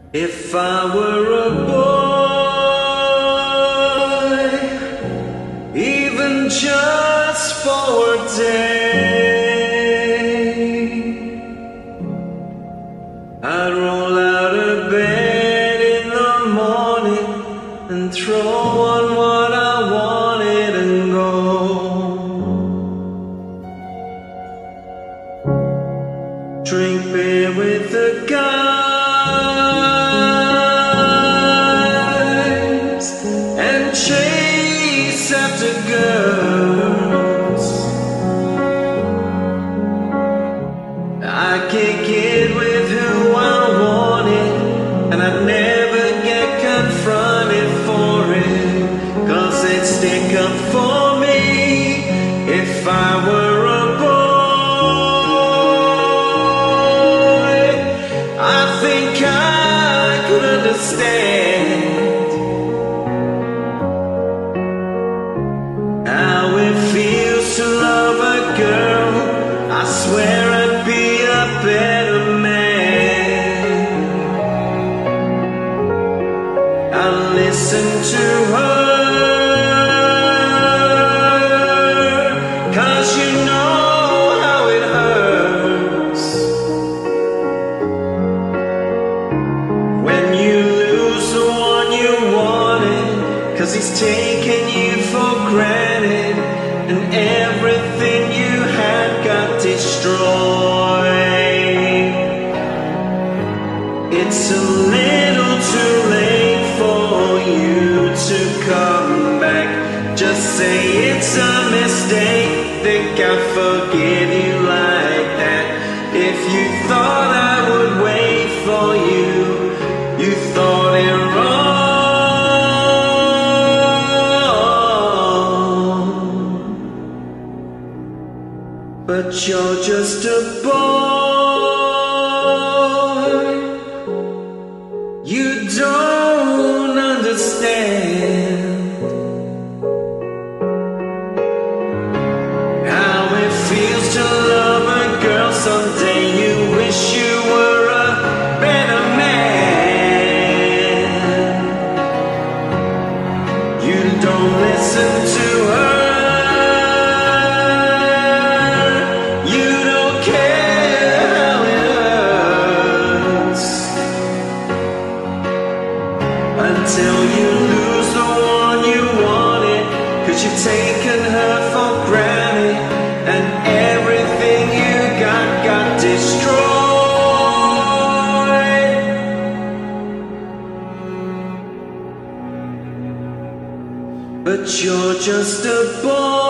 If I were a boy, even just for a day, I'd roll out of bed in the morning and throw on what I wanted and go. Drink beer with the guys and chase after girls. I kick it with who I wanted, and I'd never get confronted for it, 'cause they'd stick up for me if I were a boy. I think I could understand how it feels to love a girl. I swear I'd be a better man. I'll listen to her, 'cause you know how it hurts when you lose the one you wanted, 'cause he's taking you for granted, and everything you had got destroyed. It's a little too late for you to come back. Just say it's a mistake, think I'll forgive you like that. If you thought I would wait for you, you thought it wrong. But you're just a boy, you don't understand how it feels to love a girl. Someday you wish you were a better man. You don't listen to her, you don't care how it hurts, until you lose the one you wanted, 'cause you've taken her for granted, and everything you got destroyed. But you're just a boy.